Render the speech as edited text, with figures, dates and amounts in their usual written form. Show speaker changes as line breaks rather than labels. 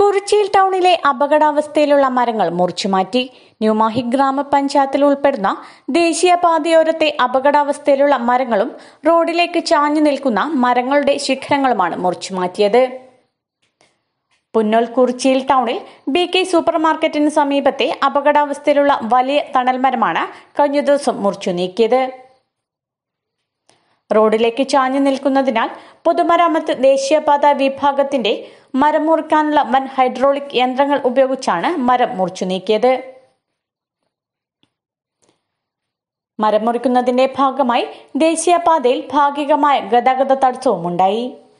കുറിച്ചിയിൽ ടൗണിലെ അപകടാവസ്ഥയിലുള്ള മരങ്ങൾ മുറിച്ചുമാറ്റി. ന്യൂമാഹി ഗ്രാമപഞ്ചായത്തിൽ ഉൾപ്പെടുന്ന ദേശീയപാതയോരത്തെ അപകടാവസ്ഥയിലുള്ള മരങ്ങളും റോഡിലേക്ക് ചാഞ്ഞു നിൽക്കുന്ന മരങ്ങളുടെ ശിഖരങ്ങളുമാണ് മുറിച്ചുമാറ്റിയത്. പുന്നോൽ കുറിച്ചിയിൽ ടൗണിൽ BK സൂപ്പർ മാർക്കറ്റിന് സമീപത്തെ അപകടാവസ്ഥയിലുള്ള വലിയ തണൽമരമാണ് കഴിഞ്ഞ ദിവസം മുറിച്ചു നീക്കിയത്. റോഡിലേക്ക് ചാഞ്ഞു നിൽക്കുന്നതിനാൽ പൊതുമരാമത്ത് ദേശീയപാത വിഭാഗത്തിന്റെ മരം മുറിക്കാനുള്ള വൻ ഹൈഡ്രോളിക് യന്ത്രങ്ങൾ ഉപയോഗിച്ചാണ് മരം മുറിച്ചു നീക്കിയത്. മരം മുറിക്കുന്നതിന്റെ ഭാഗമായി ദേശീയപാതയിൽ ഭാഗികമായ ഗതാഗത തടസ്സവും ഉണ്ടായി.